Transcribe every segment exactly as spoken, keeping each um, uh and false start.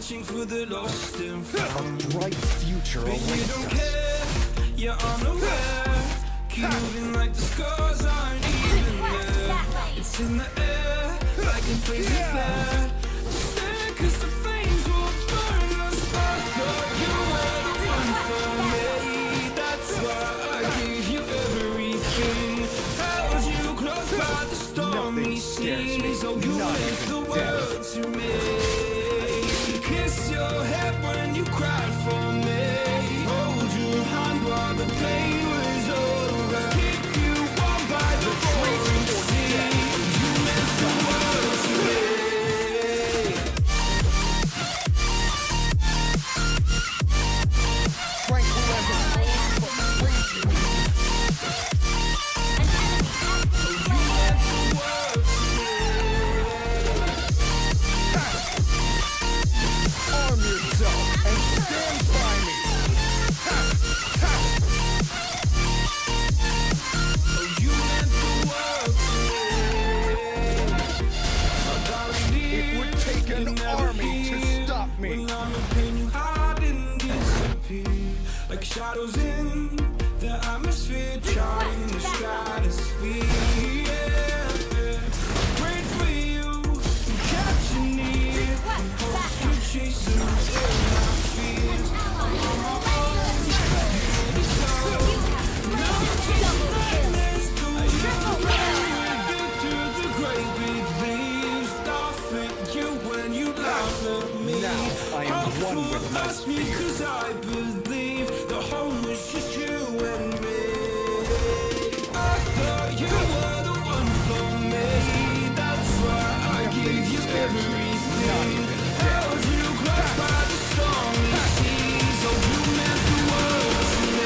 searching for the lost and found. A bright future But awaits you don't us. care, you're unaware. Keep moving like the scars aren't even there. It's in the air, like a blazing flare. Stare, 'cause the flames will burn us. I thought you were the one for me. That's why I gave you everything. Held you close by the stormy seas. Oh, you meant the world to me. Kiss your head when you cried for me. Hold your hand while the pain was over. Keep you warm by the roaring sea. You meant the world to me. Tranquil as a poem, but raging. You meant the world to me. Arm yourself and stand by me. You meant the world to me. It would take an army to stop me. When I'm in pain, you hide and disappear. Like shadows in the atmosphere, charting the stratosphere. Yeah. Prayed for you, kept you near. Hopes you chase them in my fears. Through the great big leaves, laugh at you when you laugh at me. Now I am one with my Us because I believe the home was just you and me. I thought you were the one for me. That's why I gave you everything. Held you close by the stormy seas. Oh, you meant the world to me.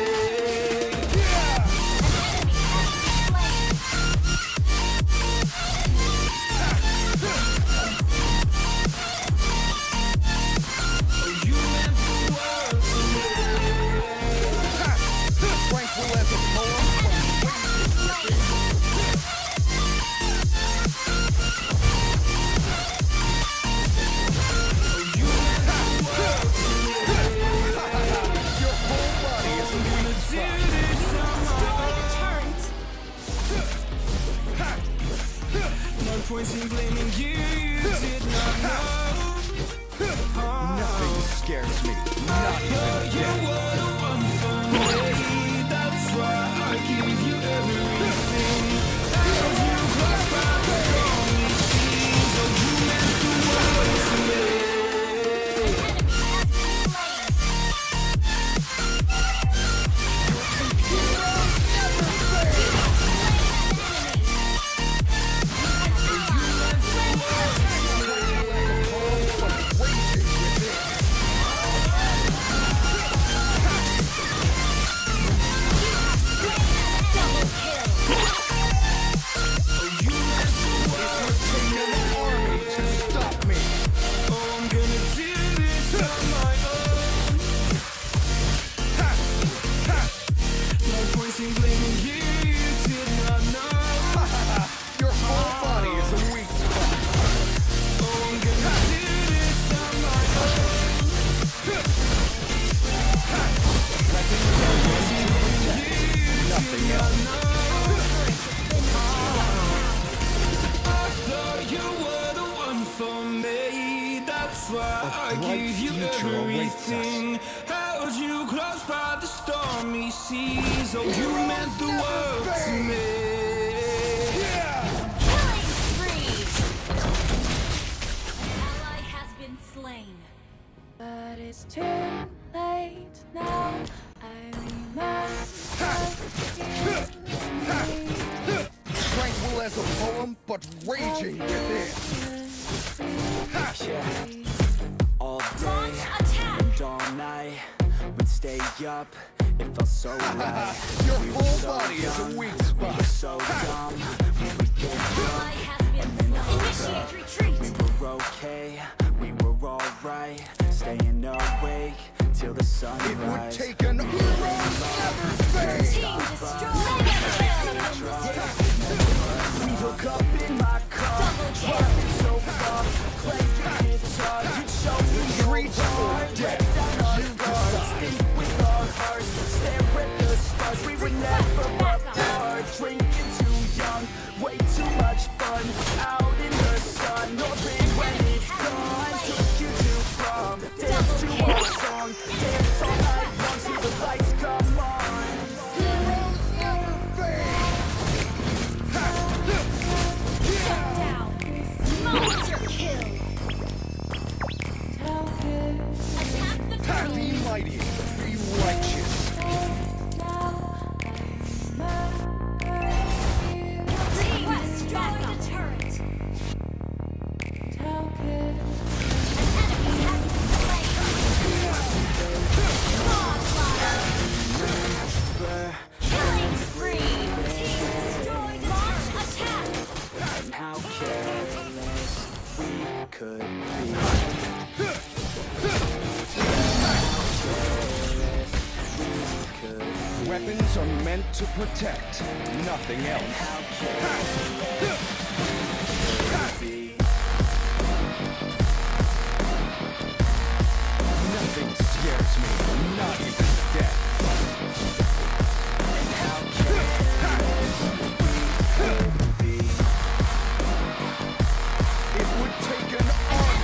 Oh, you meant the world to me. Tranquil as a poem, but raging within. You meant the world to me. Your whole body is a weak spot. No point in blaming you, you did not know. Nothing scares me, not even You death. were the one for me. That's why I give you everything. Held you close by the stormy seas. Oh, you meant the world to me. Raging within. Take an army to stop me. Oh, I'm gonna do this on my own. No point in blaming you, you did not know. Your whole body is a weak spot. Oh, I'm gonna do this on my own. Nothing else. I thought you were the one for me. That's why I bright gave you future awaits us. everything. Held you close by the stormy seas. Oh, you meant the world to me. Killing spree! Ally has been slain. But it's too late now. I Tranquil as a poem, but raging within. All day Launch attack! and all night, we'd stay up, it felt so right. Your We were whole so body is a young, weak we spot. were so dumb, we would get Ally has been slain. Initiate retreat! we were okay, we were alright, staying awake till the sunrise. It would take an hero never fade. Team destroyed! We hook up in my car, Double kill! driving so far, playing guitar, you'd show me could be. Weapons are meant to protect, nothing else. Nothing scares me, not even death. It would take an army.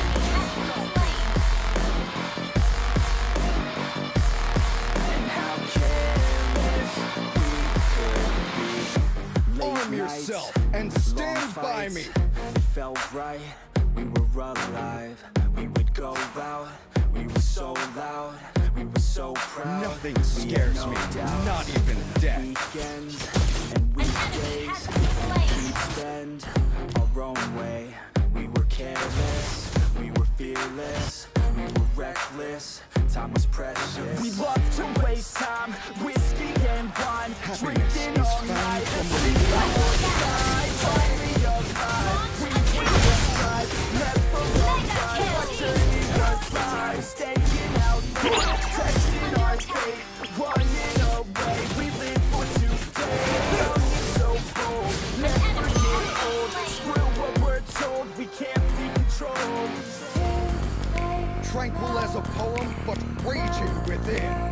Arm yourself and stand by me. It felt right, we were alive. We would go out, we were so loud. We were so proud. Nothing scares me, not even death. Weekends and weekdays, we'd spend our own way. We were careless, we were fearless, we were reckless. Time was precious. We love to waste time, whiskey and wine, Happiness drinking is all found night. from We outside, finally alive. We will survive, never arrive. Our journey was life, staying out late, testing our fate, running away. We live for today, young and so bold, never get old. Screw what we're told, we can't be controlled. Tranquil as a poem, but raging within.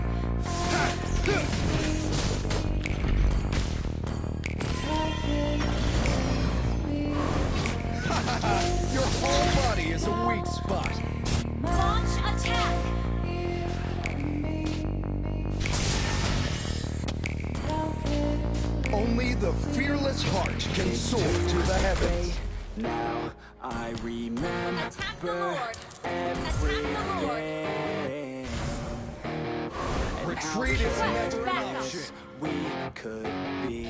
Your whole body is a weak spot. Launch attack. Only the fearless heart can soar to the heavens. Now I remember Attack the Lord. Attack the Lord. everything. Retreat is never an backup. option. We could be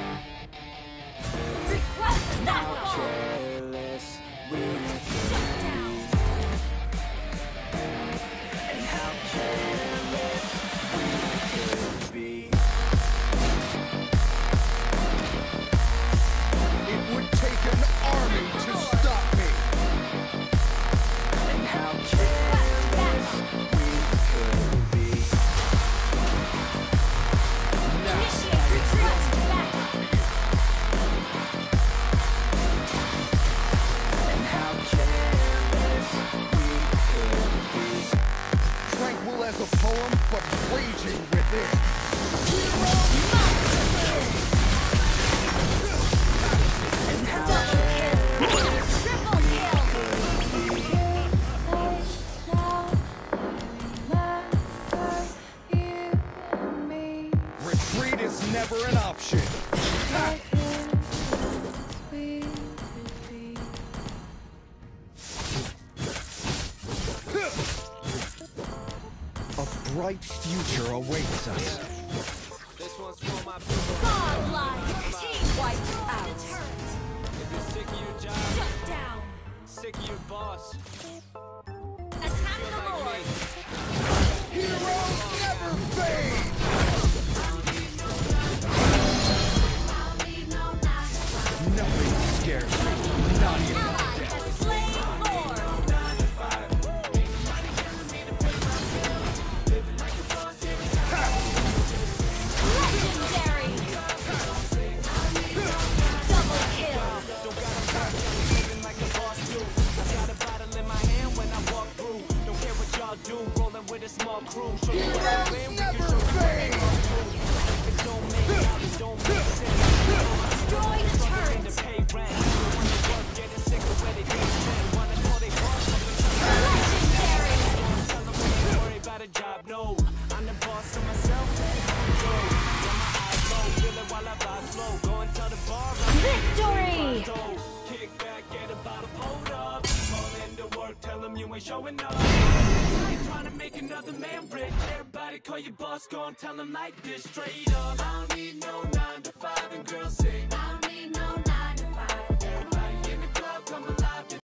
Request backup. careless. We Shut down. and how careless we could be. It would take an army to stop me. And how careless we could be. Initiate request backup. And how careless we could be. Tranquil as a poem, but raging within. And how Triple kill. Retreat is never an option. A bright future awaits us. This one's for my people. Godlike. Team wiped out. If you're sick of your job, Shut down. sick of your boss, Attack the like Lord. me. Heroes never fade. Nothing scares me, not even Ally death. has slain Lord. Legendary. Double kill. Living like a boss do. I got a bottle in my hand when I walk through. Don't care what y'all do, rolling with a small crew. Show you what I Heroes win, we never can show you what fade. if it don't make out, it don't make sense. Destroy the To turret. pay rent, wanna work, getting sick of where they get spent. Wanna call they boss, Legendary. tell them we ain't worry about a job, no. I'm the boss of myself, go. Got my eyes low, feel it while I vibe slow. Go and tell the bar I'm Victory. so kick back, get a bottle pulled up. Call into work, tell them you ain't showing up. I ain't trying to make another man rich. Everybody call your boss, go and tell them like this straight up. I don't need no nine to five and girls sing.